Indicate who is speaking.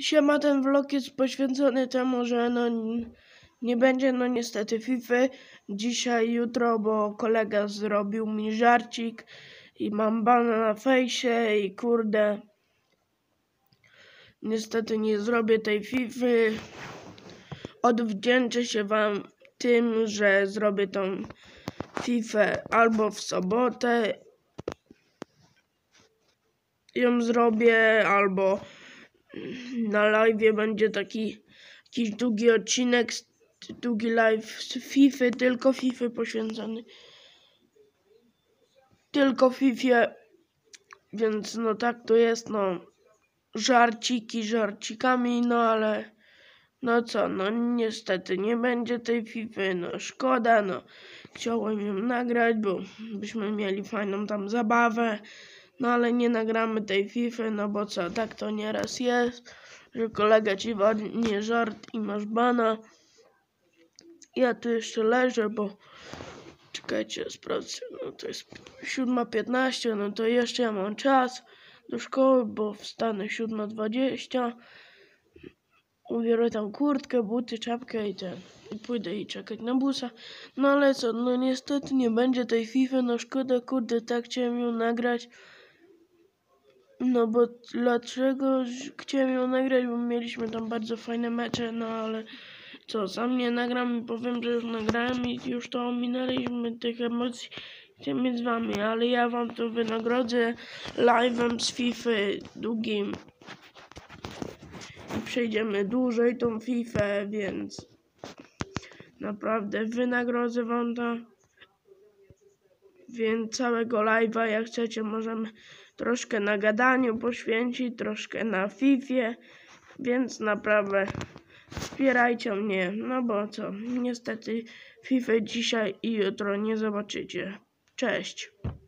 Speaker 1: Siema, ten vlog jest poświęcony temu, że nie będzie niestety FIFA dzisiaj, jutro, bo kolega zrobił mi żarcik i mam bana na fejsie i kurde, niestety nie zrobię tej FIFA. Odwdzięczę się wam tym, że zrobię tą FIFA albo w sobotę ją zrobię, albo na live będzie jakiś długi odcinek, długi live z FIFA, tylko FIFA poświęcony. Tylko FIFA, więc tak to jest, żarciki żarcikami, ale co, niestety nie będzie tej FIFA, szkoda, chciałem ją nagrać, bo byśmy mieli fajną tam zabawę, ale nie nagramy tej FIFA, bo co, tak to nieraz jest, że kolega ci ładnie żart i masz bana. Ja tu jeszcze leżę, bo czekajcie, sprawdzę, to jest 7:15, to jeszcze ja mam czas do szkoły, bo wstanę 7:20. Ubiorę tam kurtkę, buty, czapkę i pójdę i czekać na busa. Ale co, niestety nie będzie tej FIFA, szkoda, kurde, tak chciałem ją nagrać. Bo dlaczego chciałem ją nagrać, bo mieliśmy tam bardzo fajne mecze, ale co, sam nie nagram i powiem, że już nagrałem i już to ominęliśmy tych emocji, chcemy z wami, ale ja wam to wynagrodzę live'em z FIFA długim i przejdziemy dłużej tą FIFA, więc naprawdę wynagrodzę wam to. Więc całego live'a, jak chcecie, możemy troszkę na gadaniu poświęcić, troszkę na FIFA, więc naprawdę wspierajcie mnie, bo co, niestety FIFA dzisiaj i jutro nie zobaczycie. Cześć!